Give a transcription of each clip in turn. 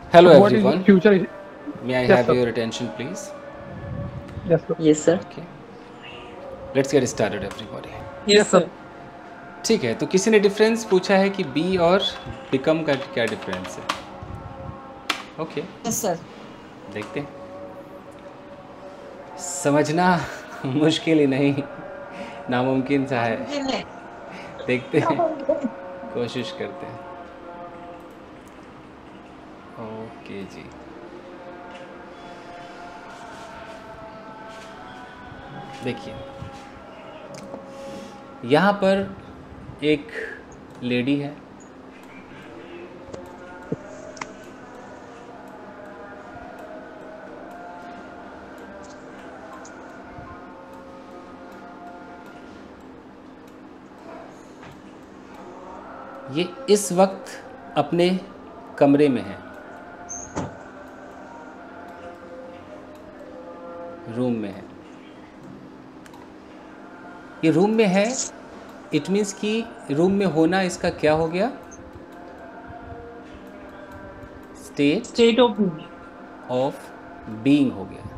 Hello What is everyone. future? May I Yes, have sir. your attention please? Yes, sir. Yes, sir. Okay. Let's get started everybody. Yes, Yes, sir. sir. ठीक है, तो किसी ने difference पूछा है कि B और become का क्या डिफरेंस है. Okay, Yes, sir. देखते हैं. समझना मुश्किल ही नहीं, नामुमकिन सा है. देखते हैं, कोशिश करते हैं. ओके जी. देखिए, यहाँ पर एक लेडी है. ये इस वक्त अपने कमरे में है, रूम में है. ये रूम में है, इट मीन्स कि रूम में होना इसका क्या हो गया, स्टेट of ऑफ बीइंग हो गया.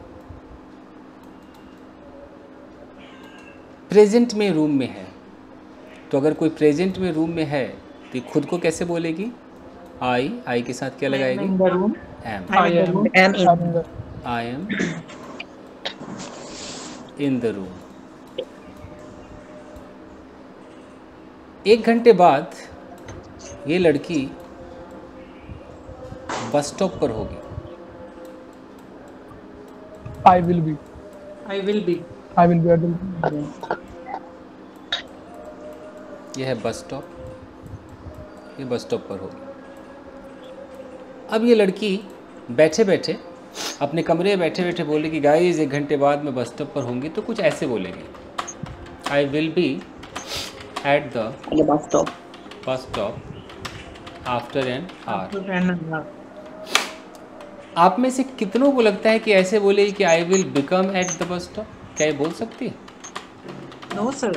प्रेजेंट में रूम में है, तो अगर कोई प्रेजेंट में रूम में है तो खुद को कैसे बोलेगी, आई के साथ क्या लगाएगी, the room. Am. I am. am in. I'm in the. I am in the room. एक घंटे बाद ये लड़की बस स्टॉप पर होगी. I will be. I will be. I will be at the. यह है बस स्टॉप, ये बस स्टॉप पर होगी. अब ये लड़की बैठे बैठे अपने कमरे में बैठे बैठे बोलेगी, गाइस 1 घंटे बाद मैं बस स्टॉप पर होंगी. तो कुछ ऐसे बोलेगी, I will be at the At the bus stop. Bus stop after an hour. आप में से कितनों को लगता है कि ऐसे बोले कि I will become at the bus stop? क्या ये बोल सकती है? No, sir.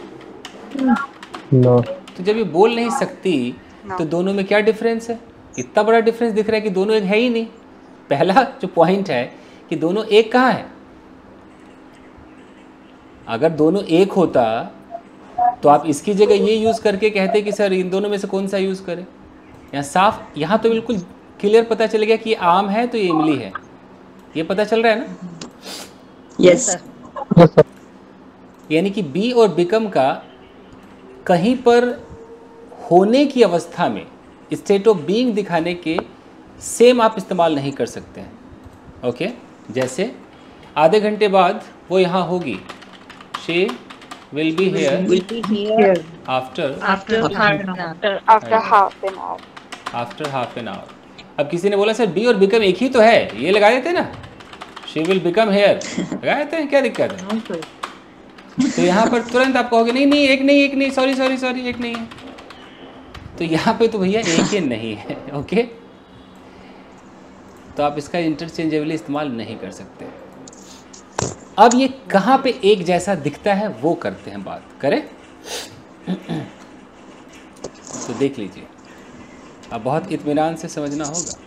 No. तो जब ये बोल नहीं सकती तो दोनों में क्या डिफरेंस है? इतना बड़ा डिफरेंस दिख रहा है कि दोनों एक है ही नहीं. पहला जो पॉइंट है कि दोनों एक कहाँ है. अगर दोनों एक होता तो आप इसकी जगह ये यूज़ करके कहते कि सर इन दोनों में से कौन सा यूज़ करें. यहाँ साफ, यहाँ तो बिल्कुल क्लियर पता चल गया कि ये आम है तो ये इमली है. ये पता चल रहा है ना. Yes, sir. Yes, sir. यानी कि बी और बिकम का कहीं पर होने की अवस्था में स्टेट ऑफ बीइंग दिखाने के सेम आप इस्तेमाल नहीं कर सकते हैं. ओके, जैसे आधे घंटे बाद वो यहाँ होगी, she will be here Will be here after after half an hour. after half an hour. After half an hour. अब किसी ने बोला सर बी और बिकम एक ही तो है, ये लगा देते ना, शी विल बिकम हेयर लगा देते हैं, क्या दिक्कत है. No, sir. तो यहाँ पर तुरंत आप कहोगे नहीं नहीं एक नहीं, सॉरी एक नहीं है. तो यहाँ पे तो भैया एक ही नहीं है. ओके, तो आप इसका इंटरचेंजेबली इस्तेमाल नहीं कर सकते. अब ये कहाँ पे एक जैसा दिखता है वो करते हैं, बात करें. तो देख लीजिए, अब बहुत इत्मीनान से समझना होगा.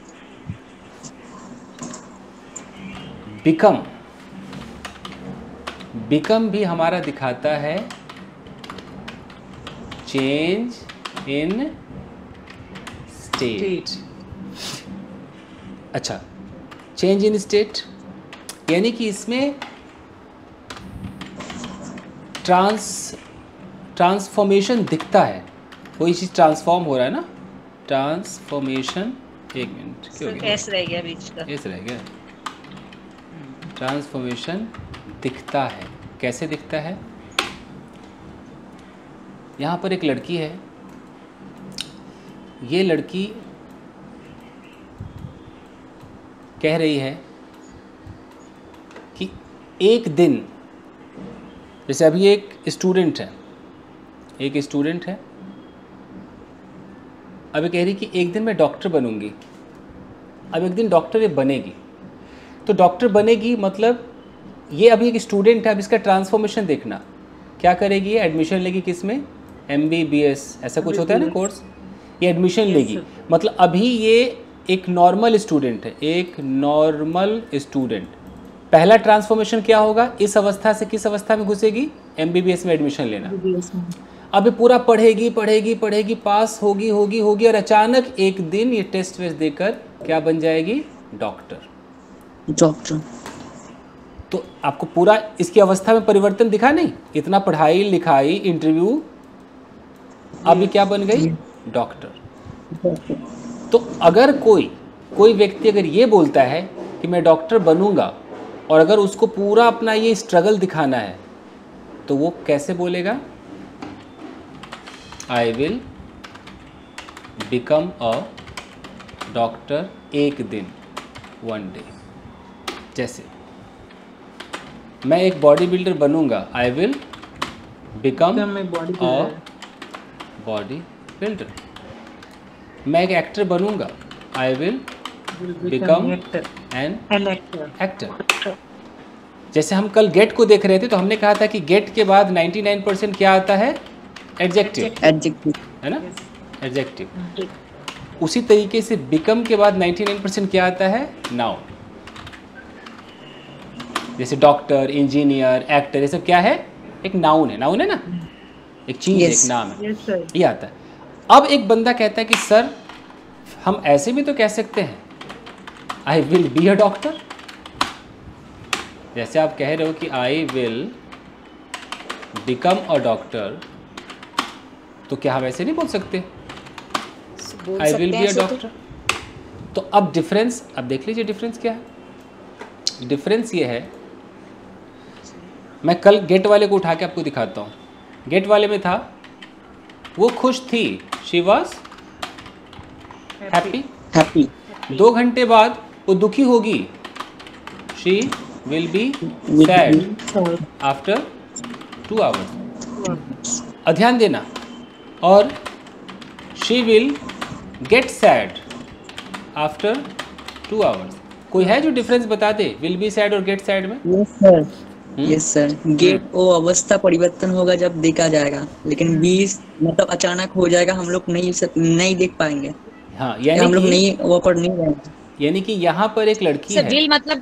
बिकम भी हमारा दिखाता है चेंज इन स्टेट. अच्छा, चेंज इन स्टेट यानी कि इसमें ट्रांसफॉर्मेशन दिखता है. कोई चीज़ ट्रांसफॉर्म हो रहा है ना, ट्रांसफॉर्मेशन. एक मिनट, क्यों हो गया? S रह गया बीच का. ऐसे रह गया. ट्रांसफॉर्मेशन दिखता है. कैसे दिखता है? यहाँ पर एक लड़की है, ये लड़की कह रही है कि एक दिन, जैसे अभी एक स्टूडेंट है, अभी कह रही कि एक दिन मैं डॉक्टर बनूंगी. अब एक दिन डॉक्टर ये बनेगी, तो डॉक्टर बनेगी मतलब ये अभी एक स्टूडेंट है. अब इसका ट्रांसफॉर्मेशन देखना, क्या करेगी, ये एडमिशन लेगी किस में, MBBS ऐसा कुछ होता है ना कोर्स, ये एडमिशन लेगी. मतलब अभी ये एक नॉर्मल स्टूडेंट है, एक नॉर्मल स्टूडेंट, पहला ट्रांसफॉर्मेशन क्या होगा, इस अवस्था से किस अवस्था में घुसेगी, एमबीबीएस में एडमिशन लेना। अब ये पूरा पढ़ेगी पढ़ेगी पढ़ेगी, पास होगी होगी होगी, और अचानक एक दिन ये टेस्ट वेस्ट देकर क्या बन जाएगी, डॉक्टर। तो आपको पूरा इसकी अवस्था में परिवर्तन दिखा नहीं, इतना पढ़ाई लिखाई इंटरव्यू, अभी क्या बन गई, डॉक्टर। तो अगर कोई व्यक्ति अगर ये बोलता है कि मैं डॉक्टर बनूंगा, और अगर उसको पूरा अपना ये स्ट्रगल दिखाना है, तो वो कैसे बोलेगा, I will become a doctor एक दिन, वन डे। जैसे मैं एक बॉडी बिल्डर बनूंगा, I will become a body builder. मैं एक एक्टर बनूंगा, I will become an actor. जैसे हम कल गेट को देख रहे थे, तो हमने कहा था कि गेट के बाद 99% क्या आता है, एडजेक्टिव, है ना, एडजेक्टिव। उसी तरीके से बिकम के बाद 99% क्या आता है, नाउन। जैसे डॉक्टर, इंजीनियर, एक्टर, ये सब क्या है, एक नाउन है, नाउन है ना, एक चीज एक नाम है, ये आता है। अब एक बंदा कहता है कि सर हम ऐसे भी तो कह सकते हैं, I will be a doctor. जैसे आप कह रहे हो कि I will become a doctor, तो क्या हम ऐसे नहीं बोल सकते, I will be a doctor. तो अब डिफरेंस, अब देख लीजिए डिफरेंस क्या है। डिफरेंस ये है, मैं कल गेट वाले को उठा के आपको दिखाता हूँ। गेट वाले में था, वो खुश थी, शी वॉज हैप्पी। 2 घंटे बाद वो दुखी होगी, she will be sad after 2 hours. ध्यान देना, और she will get sad after 2 hours. कोई है जो डिफरेंस बता दे विल बी सैड और गेट सैड में? यस सर, गेट वो अवस्था परिवर्तन होगा जब देखा जाएगा, लेकिन बी मतलब अचानक हो जाएगा, हम लोग नहीं देख पाएंगे। हाँ, यानी हम लोग नहीं वो पर नहीं जाएंगे। यानी कि यहाँ पर एक लड़की है, विल मतलब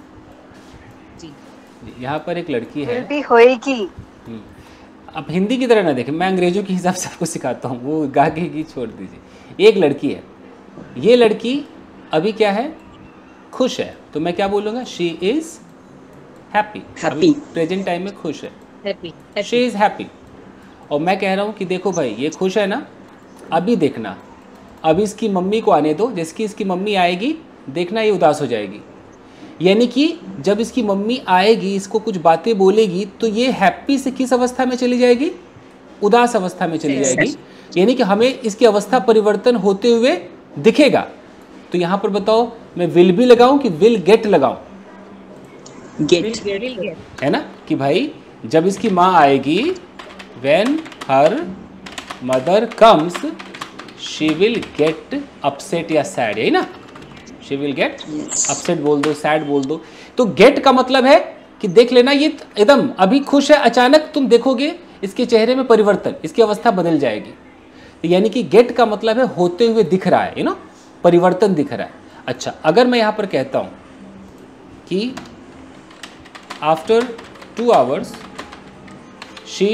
यहाँ पर एक लड़की है, विल भी होएगी। अब हिंदी की तरह ना देखें, मैं अंग्रेजों के हिसाब से आपको सिखाता हूँ, वो गागे की छोड़ दीजिए। एक लड़की है, ये लड़की अभी क्या है, खुश है, तो मैं क्या बोलूँगा, she is happy. Present time में खुश है, शी इज़ हैप्पी। और मैं कह रहा हूँ कि देखो भाई ये खुश है ना, अभी देखना, अभी इसकी मम्मी को आने दो, जैसे कि इसकी मम्मी आएगी देखना ये उदास हो जाएगी। यानी कि जब इसकी मम्मी आएगी, इसको कुछ बातें बोलेगी, तो ये हैप्पी से किस अवस्था में चली जाएगी, उदास अवस्था में चली जाएगी। यानी कि हमें इसकी अवस्था परिवर्तन होते हुए दिखेगा। तो यहाँ पर बताओ, मैं विल भी लगाऊं कि विल गेट लगाऊं? गेट है ना, कि भाई जब इसकी माँ आएगी, when her mother comes she will get upset या सैड, यही ना, शी विल गेट अपसेट बोल दो, सैड बोल दो। तो गेट का मतलब है कि देख लेना, ये एकदम अभी खुश है, अचानक तुम देखोगे इसके चेहरे में परिवर्तन, इसकी अवस्था बदल जाएगी। तो यानी कि गेट का मतलब है होते हुए दिख रहा है, यू नो, परिवर्तन दिख रहा है। अच्छा, अगर मैं यहाँ पर कहता हूँ कि after 2 hours she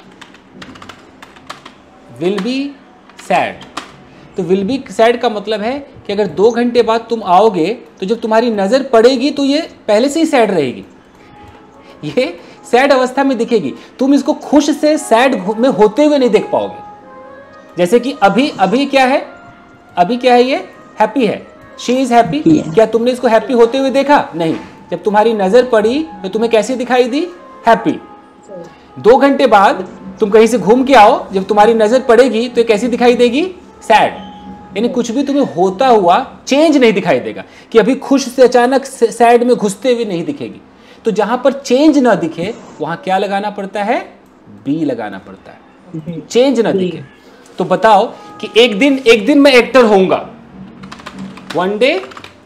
will be sad, तो विल बी सैड का मतलब है कि अगर 2 घंटे बाद तुम आओगे, तो जब तुम्हारी नज़र पड़ेगी तो ये पहले से ही सैड रहेगी, ये सैड अवस्था में दिखेगी। तुम इसको खुश से सैड में होते हुए नहीं देख पाओगे। जैसे कि अभी क्या है, अभी क्या है, ये हैप्पी है, शी इज़ हैप्पी। क्या तुमने इसको हैप्पी होते हुए देखा? नहीं। जब तुम्हारी नज़र पड़ी तो तुम्हें कैसी दिखाई दी? हैप्पी। 2 घंटे बाद तुम कहीं से घूम के आओ, जब तुम्हारी नज़र पड़ेगी तो कैसी दिखाई देगी? सैड। यानी कुछ भी तुम्हें होता हुआ चेंज नहीं दिखाई देगा, कि अभी खुश से अचानक सैड में घुसते हुए नहीं दिखेगी। तो जहां पर चेंज ना दिखे वहां क्या लगाना पड़ता है? बी लगाना पड़ता है, चेंज ना दिखे। तो बताओ कि एक दिन मैं एक्टर होऊंगा, one day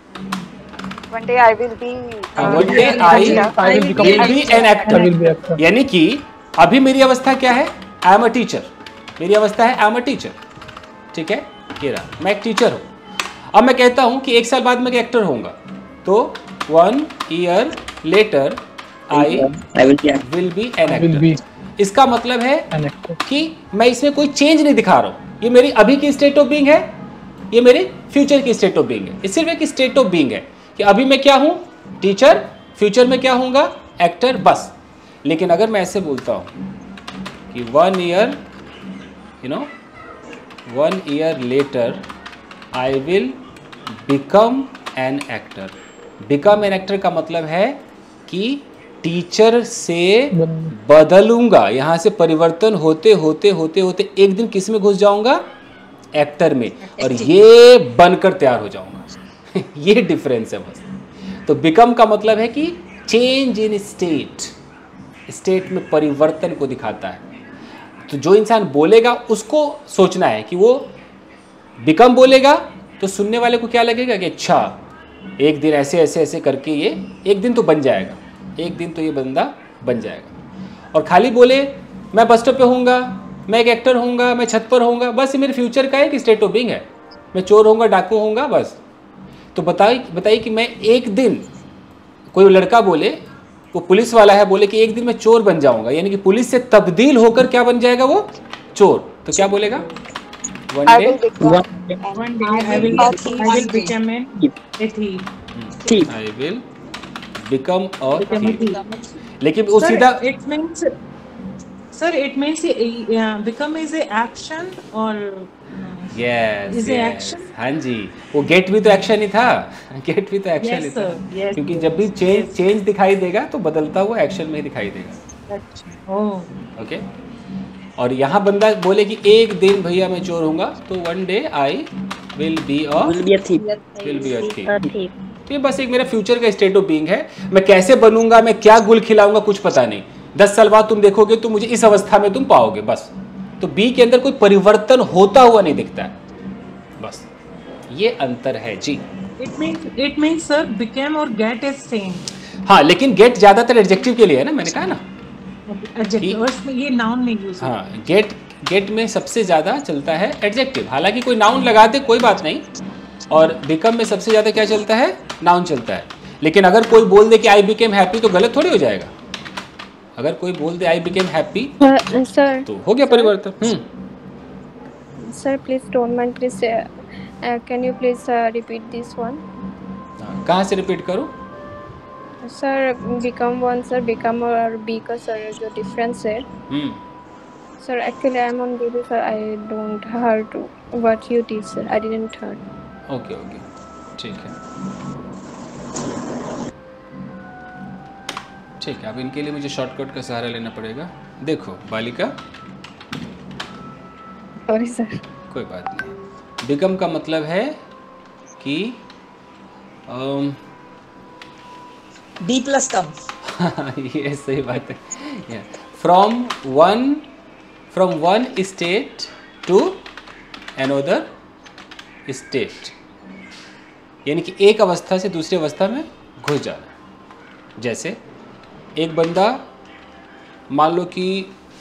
I will be an actor. यानी कि अभी मेरी अवस्था क्या है? I am a teacher. मेरी अवस्था है आई एम अ टीचर, ठीक है, ये रहा, मैं एक टीचर हूं। अब मैं कहता हूं कि 1 साल बाद मैं एक्टर होऊंगा, तो 1 year later I will be an will be actor. इसका मतलब है an actor. कि मैं इसमें कोई चेंज नहीं दिखा रहा हूं। ये मेरी अभी की स्टेट ऑफ बीइंग है, ये मेरे फ्यूचर की स्टेट ऑफ बीइंग है। ये सिर्फ एक स्टेट ऑफ बीइंग है कि अभी मैं क्या हूं, टीचर, फ्यूचर में क्या होऊंगा, एक्टर, बस। लेकिन अगर मैं ऐसे बोलता हूं कि 1 year, 1 year later I will become an actor. Become an actor का मतलब है कि टीचर से बदलूंगा, यहाँ से परिवर्तन होते होते होते होते एक दिन किस में घुस जाऊंगा, एक्टर में, और ये बनकर तैयार हो जाऊंगा। ये डिफरेंस है बस। तो बिकम का मतलब है कि चेंज इन स्टेट, स्टेट में परिवर्तन को दिखाता है। तो जो इंसान बोलेगा उसको सोचना है कि वो बिकम बोलेगा, तो सुनने वाले को क्या लगेगा कि अच्छा एक दिन ऐसे ऐसे ऐसे करके ये एक दिन तो बन जाएगा, एक दिन तो ये बंदा बन जाएगा। और खाली बोले मैं बस स्टॉप पे होऊंगा, मैं एक एक्टर होऊंगा, मैं छत पर होऊंगा, बस ये मेरे फ्यूचर का एक स्टेट ऑफ बीइंग है। मैं चोर होऊंगा, डाकू होऊंगा, बस। तो बताइए कि मैं एक दिन, कोई लड़का बोले, वो पुलिस वाला है, बोले कि एक दिन मैं चोर बन जाऊंगा, यानी कि पुलिस से तब्दील होकर क्या बन जाएगा वो, चोर, तो क्या बोलेगा, one I day will become One day I will become a thief. I will become a Become a thief. thief. लेकिन वो सीधा It means, sir, it means become is a action or yes is a yes, action? हाँ जी, वो gate भी तो action ही था। Gate भी तो एक्शन Yes, ही था, sir. Yes, क्योंकि yes, जब भी yes. चेंज दिखाई देगा तो बदलता हुआ एक्शन में ही दिखाई देगा। Oh, okay. और यहाँ बंदा बोले कि एक दिन भैया मैं चोर होऊंगा, तो 1 day I will be a thief. तो ये बस एक मेरा फ्यूचर का स्टेट ऑफ बीइंग है। मैं कैसे बनूंगा, मैं क्या गुल खिलाऊंगा, कुछ पता नहीं। 10 साल बाद तुम देखोगे तो मुझे इस अवस्था में तुम पाओगे, बस। तो बी के अंदर कोई परिवर्तन होता हुआ नहीं दिखता है, बस ये अंतर है जी। it means sir, become or get is same. हाँ, लेकिन गेट ज्यादातर एडजेक्टिव के लिए है ना, मैंने कहा ना। Adjective. और इसमें ये noun नहीं use होता। हाँ, गेट में सबसे ज़्यादा चलता है एडजेक्टिव। हालांकि कोई नाउन लगा दे कोई बात नहीं, और बिकम में सबसे ज़्यादा क्या चलता है, नाउन चलता है। लेकिन अगर कोई बोल दे कि आई बिकेम हैप्पी, तो गलत थोड़ी हो जाएगा। अगर कोई बोल दे आई बिकेम हैप्पी, सर तो हो गया परिवर्तन। Sir please don't mind, please can you please repeat this one. कहाँ से रिपीट करूँ? Sir become one, sir become और बी का सर जो डिफरेंस है। Sir actually I am on duty sir, I don't heard what you teach sir, I didn't heard. Okay okay, ठीक है ठीक है। अब इनके लिए मुझे शॉर्टकट का सहारा लेना पड़ेगा। देखो बालिका, सॉरी सर। कोई बात नहीं। बिकम का मतलब है कि B+ कम। ये सही बात है। From one state to another state, यानी कि एक अवस्था से दूसरी अवस्था में घुस जाना। जैसे एक बंदा, मान लो कि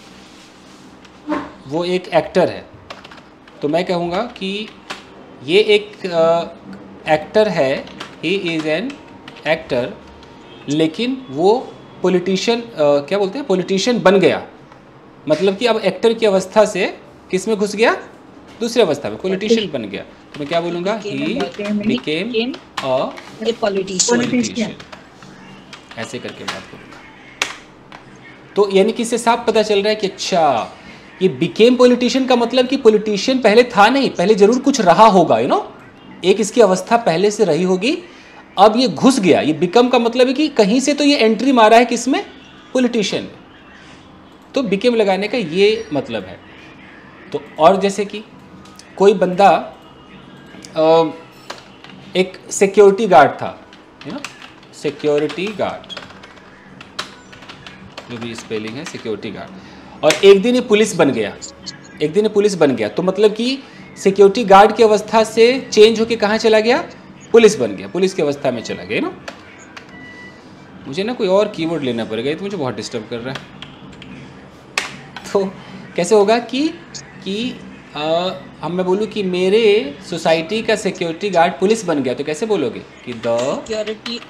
वो एक एक्टर है, तो मैं कहूँगा कि ये एक एक्टर है, ही इज़ एन एक्टर, लेकिन वो पॉलिटिशियन, क्या बोलते हैं, पॉलिटिशियन बन गया। मतलब कि अब एक्टर की अवस्था से किस में घुस गया, दूसरी अवस्था में, पॉलिटिशियन बन गया। तो मैं क्या बोलूँगा, ही बिकेम अ पॉलिटिशियन, ऐसे करके बात करूँगा। तो यानी कि इससे साफ पता चल रहा है कि अच्छा, ये बिकेम पॉलिटिशियन का मतलब कि पॉलिटिशियन पहले था नहीं, पहले जरूर कुछ रहा होगा, एक इसकी अवस्था पहले से रही होगी, अब ये घुस गया। ये बिकम का मतलब है कि कहीं से तो ये एंट्री मारा है, किसमें, पॉलिटिशियन में। तो बिकेम लगाने का ये मतलब है। तो और जैसे कि कोई बंदा एक सिक्योरिटी गार्ड था, सिक्योरिटी गार्ड, जो भी स्पेलिंग है, सिक्योरिटी गार्ड, और एक दिन ये पुलिस बन गया। तो मतलब कि सिक्योरिटी गार्ड की अवस्था से चेंज होके कहाँ चला गया, पुलिस बन गया, पुलिस की अवस्था में चला गया। मुझे ना कोई और कीवर्ड लेना पड़ेगा, ये तो मुझे बहुत डिस्टर्ब कर रहा है। तो कैसे होगा कि मैं बोलूँ कि मेरे सोसाइटी का सिक्योरिटी गार्ड पुलिस बन गया, तो कैसे बोलोगे कि the security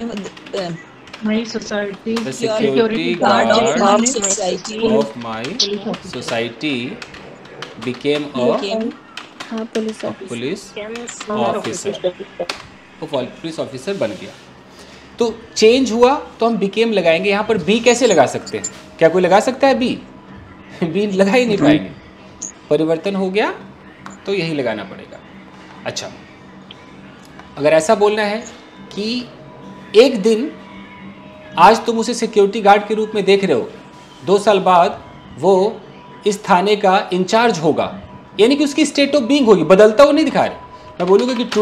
My society. Security guard guard of society of my society became a हाँ पुलिस ऑफिसर। पुलिस ऑफिसर, वो पुलिस ऑफिसर बन गया। तो चेंज हुआ तो हम बिकेम लगाएंगे। यहाँ पर बी कैसे लगा सकते हैं? क्या कोई लगा सकता है बी? बी लगा ही नहीं पाएंगे। परिवर्तन हो गया तो यही लगाना पड़ेगा। अच्छा, अगर ऐसा बोलना है कि एक दिन आज तुम उसे सिक्योरिटी गार्ड के रूप में देख रहे हो, 2 साल बाद वो इस थाने का इंचार्ज होगा, यानी कि उसकी स्टेट ऑफ बीइंग होगी, बदलता वो नहीं दिखा रहे। मैं बोलूँगा कि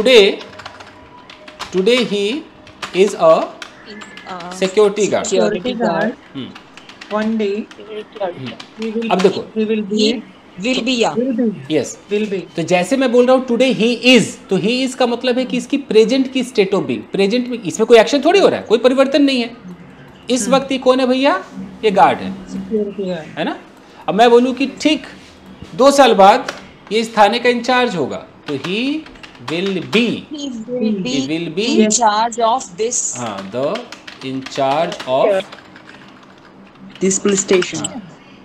today he is a security guard. Security guard. One day. He will. अब देखो, He will be. Will be या Will be. Yes, Will be. तो जैसे मैं बोल रहा हूँ टुडे ही इज, तो ही इज का मतलब है कि इसकी प्रेजेंट की स्टेट ऑफ बीइंग, प्रेजेंट में इसमें कोई एक्शन थोड़ी हो रहा है, कोई परिवर्तन नहीं है। इस वक्त ये कौन है भैया? ये गार्ड है, Security guard. है ना। अब मैं बोलूँ कि ठीक 2 साल बाद ये इस थाने का इंचार्ज होगा, तो he will be in charge of this हाँ the in charge of this police station.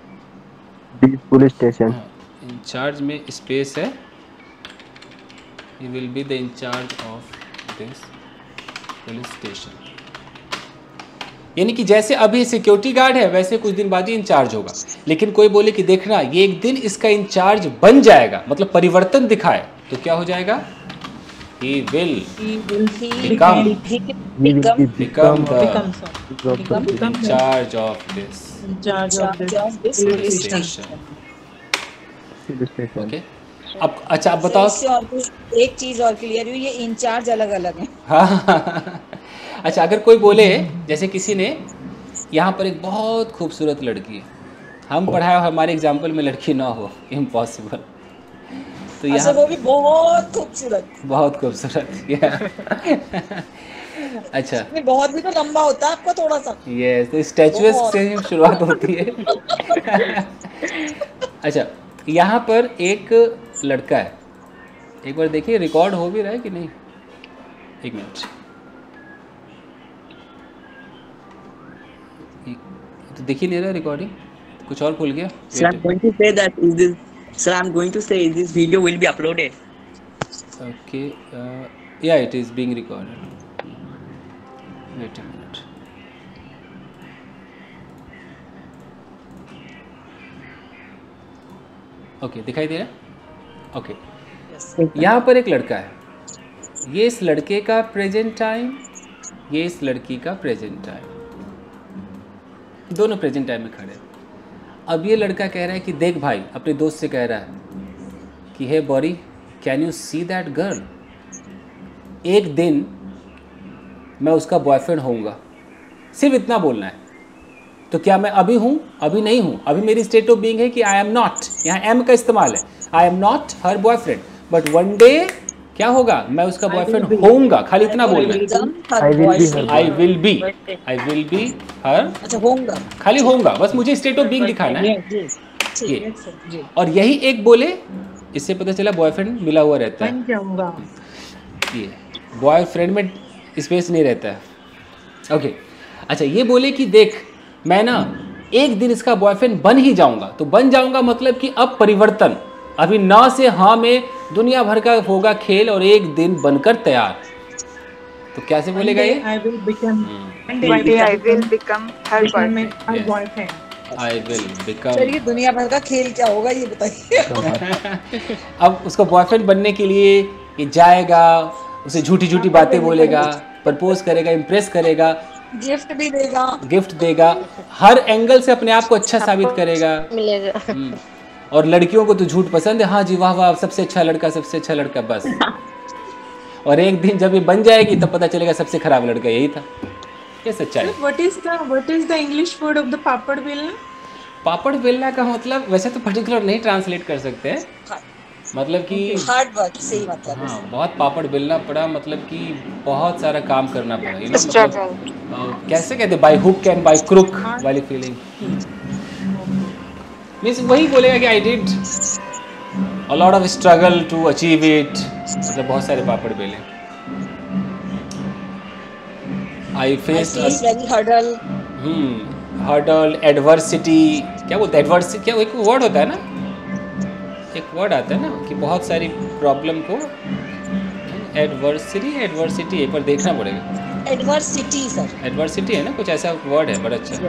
Police station. In charge में स्पेस है, he will be the in charge of this police station. यानी कि जैसे अभी सिक्योरिटी गार्ड है वैसे कुछ दिन बाद ही इंचार्ज होगा। लेकिन कोई बोले कि देखना ये एक दिन इसका इंचार्ज बन जाएगा, मतलब परिवर्तन दिखाए, तो क्या हो जाएगा? He will He will become become the in charge of this in charge of this police police station. Station. Okay, अब अच्छा, अब बताओ। इससे और कुछ एक चीज और क्लियर हुई, ये इंचार्ज अलग अलग है। हाँ अच्छा, अगर कोई बोले जैसे किसी ने यहाँ पर एक बहुत खूबसूरत लड़की है, हम पढ़ाए और हमारे एग्जाम्पल में लड़की ना हो, इम्पॉसिबल, तो अच्छा, यहाँ वो भी बहुत खूबसूरत। बहुत खूबसूरत अच्छा, नहीं, बहुत भी तो लंबा होता है आपका थोड़ा सा। ये तो स्टैचुअस से ही शुरुआत होती है अच्छा, यहाँ पर एक लड़का है, एक बार देखिए रिकॉर्ड हो भी रहा है कि नहीं। एक मिनट, तो दिख ही नहीं रहा रिकॉर्डिंग, कुछ और भूल गया। Sir, I'm going to say that is this. Sir, I'm going to say this video will be uploaded. Okay, yeah, it is being recorded. Wait a minute. Okay, दिखाई दे रहा है? Okay. यहाँ पर एक लड़का है, ये इस लड़के का प्रेजेंट टाइम, ये इस लड़की का प्रेजेंट टाइम, दोनों प्रेजेंट टाइम में खड़े हैं। अब ये लड़का कह रहा है कि देख भाई, अपने दोस्त से कह रहा है कि hey Barry, can you see that girl, एक दिन मैं उसका बॉयफ्रेंड होऊंगा। सिर्फ इतना बोलना है। तो क्या मैं अभी हूँ? अभी नहीं हूँ। अभी मेरी स्टेट ऑफ बीइंग है कि आई एम नॉट, यहाँ एम का इस्तेमाल है, I am not her boyfriend, but one day क्या होगा? मैं उसका बॉयफ्रेंड होऊंगा। खाली इतना बोलना है, आई विल बी हर, अच्छा, होऊंगा, खाली होऊंगा, बस मुझे स्टेट ऑफ बीइंग दिखाना है ये। और यही एक बोले, इससे पता चला बॉयफ्रेंड मिला हुआ रहता है, बन जाऊंगा। ये बॉयफ्रेंड में स्पेस नहीं रहता है। ओके, अच्छा, ये बोले कि देख मैं ना एक दिन इसका बॉयफ्रेंड बन ही जाऊंगा। तो बन जाऊंगा मतलब कि अब परिवर्तन, अभी ना से हाँ में दुनिया भर का होगा खेल, और एक दिन बनकर तैयार। तो कैसे बोलेगा ये? I will become. One day I will become her boyfriend. Her Yes. boyfriend. I will sir, become. ये दुनिया भर का खेल क्या होगा ये बताइए। अब उसको बॉयफ्रेंड बनने के लिए ये जाएगा, उसे झूठी झूठी बातें बोलेगा, प्रपोज करेगा, इम्प्रेस करेगा, गिफ्ट भी देगा, गिफ्ट देगा, हर एंगल से अपने आप को अच्छा साबित करेगा। मिलेगा। और लड़कियों को तो झूठ पसंद है, हाँ जी वाह वाह, सबसे अच्छा लड़का, सबसे अच्छा लड़का, बस। और एक दिन जब ये बन जाएगी तब पता चलेगा सबसे खराब लड़का यही था। ये सच्चाई। Sir, what is the English word of the papad belna? पापड़ बेलना का मतलब वैसे तो पर्टिकुलर नहीं ट्रांसलेट कर सकते हैं, मतलब कि हार्ड वर्क, सही मतलब है। हाँ, बहुत पापड़ बेलना पड़ा, मतलब कि बहुत सारा काम करना पड़ा, you know, Struggle. मतलब, कैसे कहते, by hook and by crook वाली फीलिंग। मीन्स वही बोलेगा कि I did A lot of struggle to achieve it. मतलब बहुत सारे पापड़ बेले. I faced very hurdle. hurdle, adversity. क्या बोलते हैं adversity? क्या एक वर्ड होता है ना? एक वर्ड आता है ना कि बहुत सारी प्रॉब्लम को एडवर्सिटी एक बार देखना पड़ेगा. Adversity sir. एडवर्सिटी है ना, कुछ ऐसा वर्ड है, बड़ा अच्छा.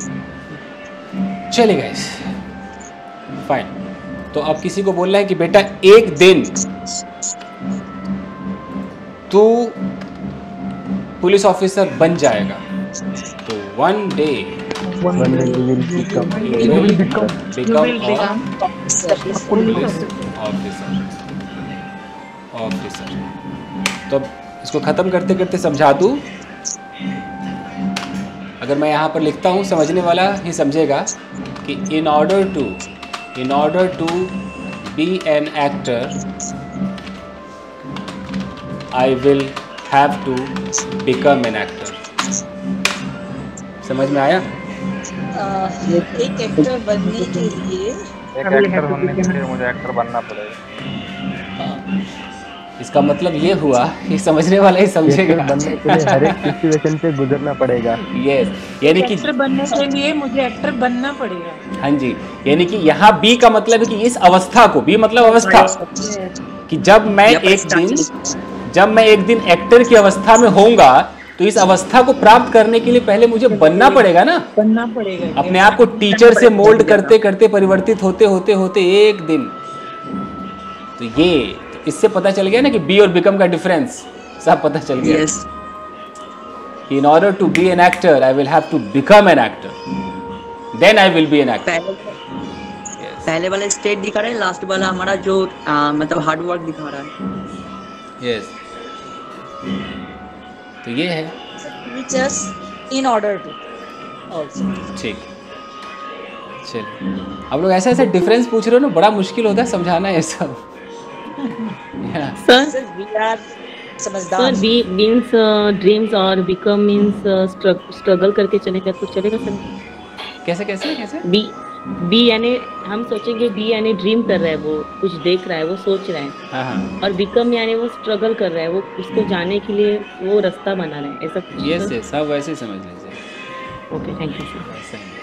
चलिए गाइस, फाइन. तो अब किसी को बोलना है कि बेटा एक दिन तू पुलिस ऑफिसर बन जाएगा. तो one day you will become officer. तो अब इसको ख़त्म करते करते समझा दूँ. अगर मैं यहाँ पर लिखता हूँ, समझने वाला ही समझेगा कि in order to be an actor I will have to become an actor. समझ में आया? एक एक्टर बनने के लिए मुझे एक्टर बनना पड़ेगा. इसका मतलब ये हुआ कि समझने वाला ही समझेगा. बनने के लिए हर एक सिचुएशन से गुजरना पड़ेगा. यस, यानी कि एक्टर बनने के लिए मुझे एक्टर बनना पड़ेगा. हाँ जी, यानी कि यहाँ बी का मतलब है कि इस अवस्था को, बी मतलब अवस्था, कि जब मैं एक दिन एक्टर की अवस्था में होऊंगा तो इस अवस्था को प्राप्त करने के लिए पहले मुझे बनना पड़ेगा ना. बनना पड़ेगा. अपने आप को टीचर से मोल्ड करते करते परिवर्तित होते होते होते एक दिन. तो ये इससे पता चल गया ना कि बी और बिकम का डिफरेंस सब पता चल गया. In order to be an actor I will have to become an actor, then I will be an actor. पहले वाला स्टेट दिखा रहा है, लास्ट वाला हमारा जो मतलब हार्ड वर्क दिखा रहा है. यस, तो ये है. इन ऑर्डर टू ठीक. चलिए, आप लोग ऐसे ऐसे डिफरेंस पूछ रहे हो ना, बड़ा मुश्किल होता है समझाना ये सब. सर वी आर समझदार. सर बी मींस ड्रीम्स और बिकम मींस स्ट्रगल करके चलेगा तो चलेगा सर. कैसे कैसे कैसे? बी यानी हम सोचेंगे बी यानी ड्रीम कर रहा है, वो कुछ देख रहा है, वो सोच रहा है. हाँ. और बिकम यानी वो स्ट्रगल कर रहा है, वो उसको जाने के लिए वो रास्ता बना रहा है, ऐसा कुछ. यस यस, सब वैसे ही समझ लीजिए. Okay, thank you sir. ऐसा ही.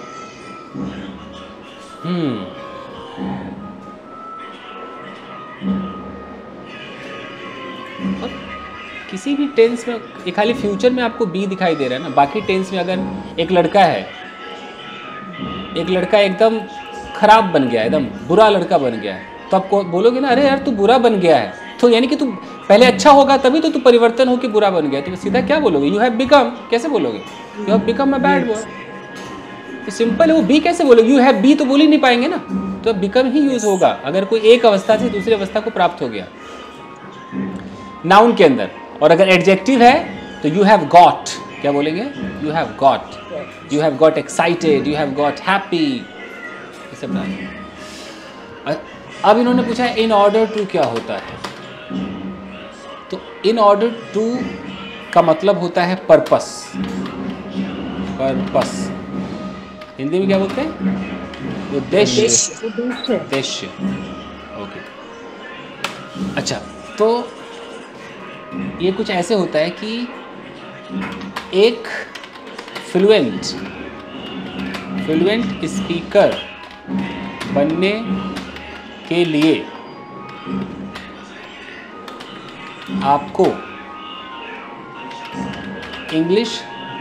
और किसी भी टेंस में, ये खाली फ्यूचर में आपको बी दिखाई दे रहा है ना. बाकी टेंस में अगर एक लड़का है, एक लड़का एकदम खराब बन गया, एकदम बुरा लड़का बन गया है, तो आप बोलोगे ना, अरे यार तू बुरा बन गया है. तो यानी कि तू पहले अच्छा होगा तभी तो तू परिवर्तन हो कि बुरा बन गया. तो सीधा क्या बोलोगे? You have become. कैसे बोलोगे? You have become a bad boy. तो सिंपल है. वो बी कैसे बोलोगे? यू हैव बी तो बोल ही नहीं पाएंगे ना. तो बिकम ही यूज होगा अगर कोई एक अवस्था से दूसरी अवस्था को प्राप्त हो गया नाउन के अंदर. और अगर एडजेक्टिव है तो यू हैव गॉट. क्या बोलेंगे? You have got. You have got excited, you have got happy, ये सब डाल. अब इन्होंने पूछा इन ऑर्डर टू क्या होता है. तो इन ऑर्डर टू का मतलब होता है पर्पस. पर्पस हिंदी में क्या बोलते हैं? उद्देश्य. उद्देश्य. ओके. अच्छा, तो ये कुछ ऐसे होता है कि एक फ्लुएंट स्पीकर बनने के लिए आपको इंग्लिश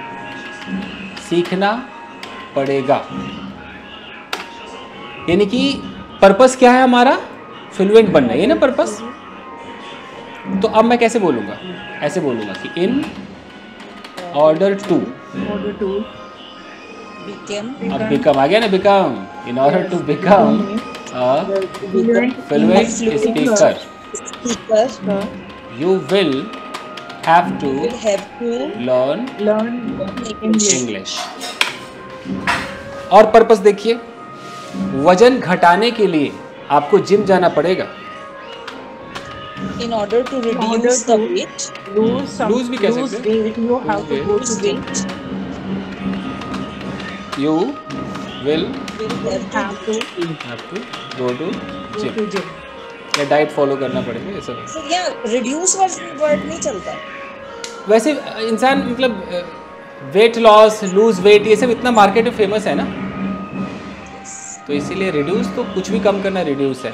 सीखना पड़ेगा. यानी कि पर्पस क्या है हमारा? फ्लुएंट बनना, ये ना पर्पस. तो अब मैं कैसे बोलूँगा? ऐसे बोलूँगा कि इन ऑर्डर टू अब बिकम आ गया ना. Become in order to become fluent speaker you will have to learn English. और पर्पस देखिए, वजन घटाने के लिए आपको जिम जाना पड़ेगा. In order to reduce the weight, lose भी कह सकते हैं. You have to go to gym. You will have to go to gym. gym. या डाइट फॉलो करना पड़ेगा ये सब। सर यहाँ रिड्यूस वर्ड नहीं चलता। वैसे इंसान मतलब वेट लॉस, लूज वेट, ये सब इतना मार्केट में फेमस है ना, तो इसीलिए रिड्यूस तो कुछ भी कम करना रिड्यूस है।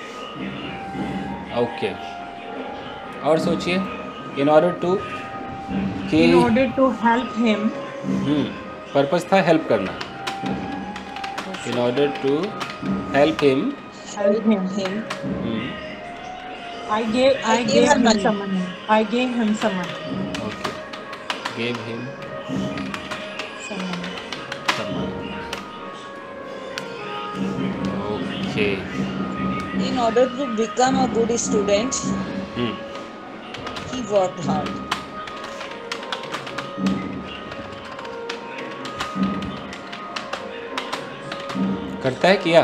ओके, और सोचिए। इन ऑर्डर टू कि In order to help him, purpose था हेल्प करना। In order to help him, I gave him some money. I gave him some money. Okay, gave him Some money. Okay. In order to become a good student, he worked hard. करता है किया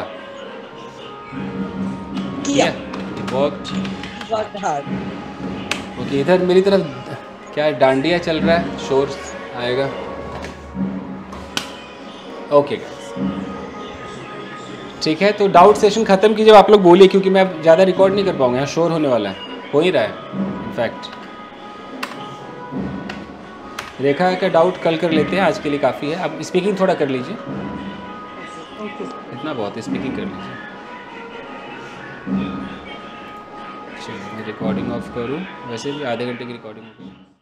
worked. He worked hard. Okay, इधर मेरी तरफ क्या डांडिया चल रहा है, शोर आएगा। ओके ठीक है, तो डाउट सेशन ख़त्म कीजिए, आप लोग बोलिए, क्योंकि मैं ज़्यादा रिकॉर्ड नहीं कर पाऊंगा, यहाँ शोर होने वाला है, हो ही रहा है इनफैक्ट। रेखा का डाउट कल कर लेते हैं, आज के लिए काफ़ी है। अब स्पीकिंग थोड़ा कर लीजिए, इतना बहुत, स्पीकिंग कर लीजिए। चलिए मैं रिकॉर्डिंग ऑफ करूँ, वैसे भी आधे घंटे की रिकॉर्डिंग होगी।